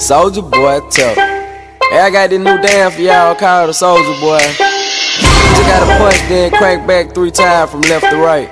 Soulja Boy tough. Hey, I got this new dance for y'all called the Soulja Boy. Just gotta punch, then crank back 3 times from left to right.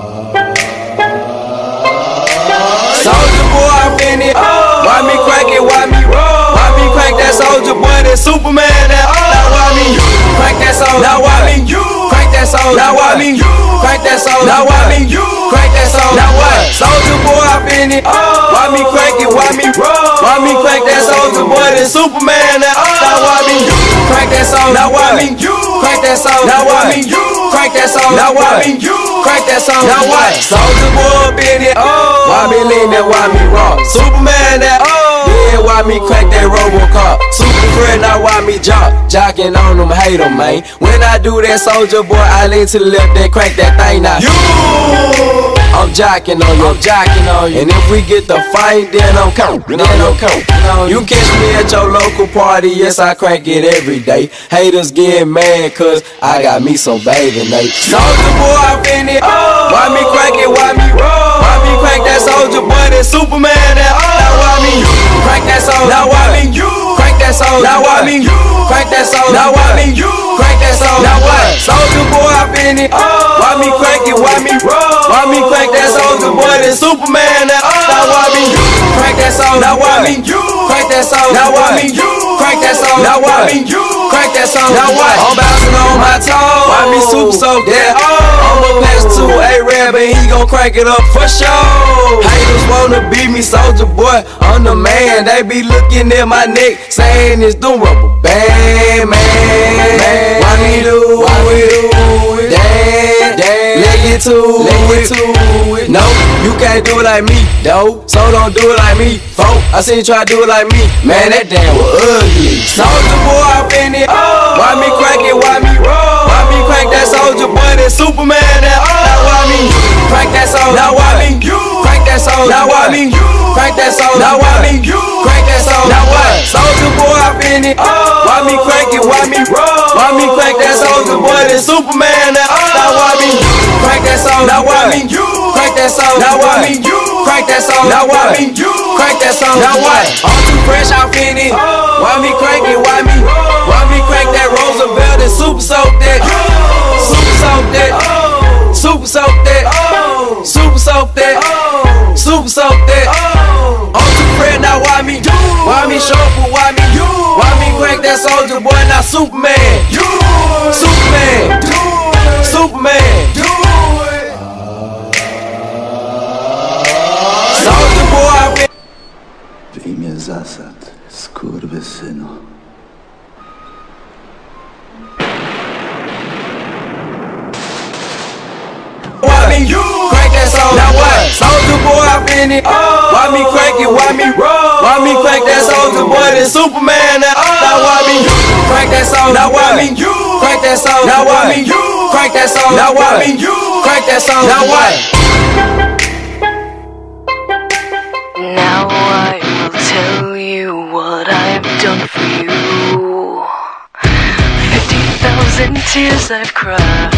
Soulja Boy, I'm in it. Why me crank it? Why me roll? Why me crank that Soulja Boy? That Superman? That now why me crank that Soulja? Now why me crank that Soulja? Now why me crank that Soulja? Now why me crank that Soulja? Now what? Soulja Boy, I'm in it. Why me crank it? Why me roll? Why me crank that Soulja Boy? That Superman? That now why me crank that Soulja? Now why me crank that Soulja? Now why me crank that Soulja? Now why me crank that Soulja? Now what? Soulja Boy, in it. Why me lean that? Why me rock? Superman? That yeah, why me crank that Robocop? Super friend, now why me jocking on them, hate them, man. When I do that Soulja Boy, I lean to the left, then crank that thing now. I'm jocking on you, I'm jocking on you. And if we get the fight, then I'm coming, then I'm coming. You catch me at your local party, yes, I crank it every day. Haters get mad, cause I got me some bathing Nate. Soulja Boy, I'm in it. Why me crank it, why me roll? Why me crank that Soulja Boy, that Superman? That now why me crank that Soulja? Now why me crank that Soulja? Now why me crank that Soulja? Now why me crank that Soulja? Now what? Soulja Boy, I'm in it. Why me crank it, why me roll? Why me crank that Soulja Boy, that Superman? That now why me crank that Soulja? Now why me crank that Soulja? Now why me crank that Soulja? Now why me crank that Soulja? Now what? I'm bouncing on my toes. Why me super soak that? I'ma pass to A-Rab and he gon' crank it up for sure. Haters wanna beat me, Soulja Boy, I'm the man. They be looking at my neck, saying it's the rubber band, man. Why me do it? Damn, let get to it. No, you can't do it like me, though. So don't do it like me, folk. I seen you try to do it like me, man. That damn was ugly. Soulja Boy, I'm in it. Why me crank it? Why me roll? Why me crank that Soulja Boy? That Superman? That now why me crank that Soulja? Now why me crank that Soulja? Now why me crank that Soulja? Now why me crank that Soulja? Now what? Soulja Boy, I'm in it. Why me crank it? Why me roll? Why me crank that Soulja Boy? That Superman? That now why me crank that Soulja? Now why me crank that Soulja? Now why me crank that Soulja? Now why me crank that Soulja? Now what? I'm too fresh, I'm in it. Why me crank it? Why me crank that Roosevelt and super soak that? Super soak that. Super soak that. Super soak that. Super soak that. I'm too fresh, now why me shuffle? Why me crank that Soulja Boy? Now Superman. Superman. Superman. Soulja Boy, I'm in. W imię zasad, skurwysynu. Why me crank that Soulja? Now what? Soulja Boy, I'm in it. Why me crank it? Why me roll? Why me crank that Soulja Boy? That Superman? That now why me crank that Soulja? Now why me crank that Soulja? Now why me crank that Soulja? Now why me crank that Soulja? Now what? Now I will tell you what I've done for you. 50,000 tears I've cried,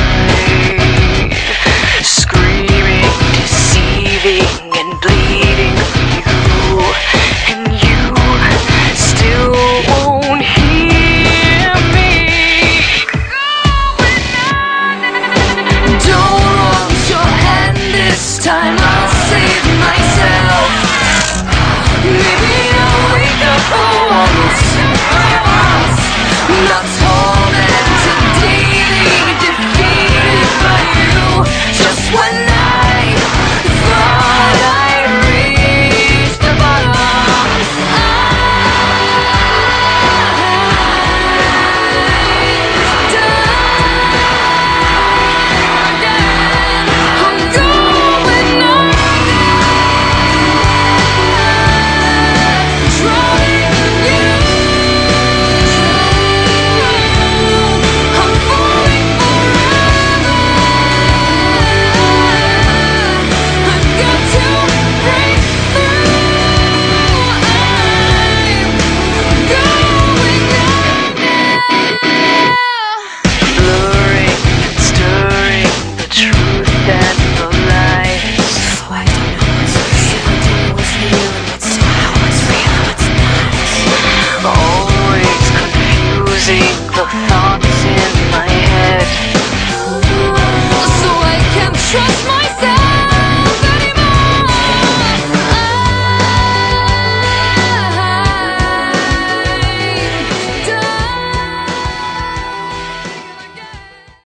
screaming, deceiving, and bleeding for you.